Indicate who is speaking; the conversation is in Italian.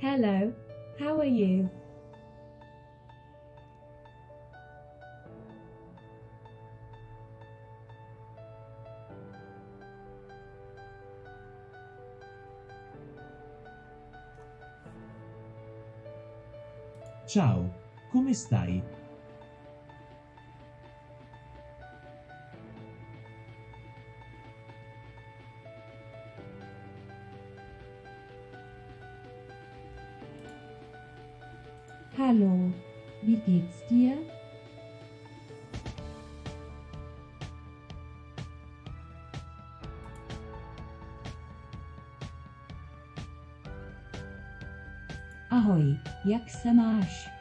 Speaker 1: Hello, how are you?
Speaker 2: Ciao, come stai?
Speaker 3: Hallo, wie geht's dir? Ahoj, jak se máš?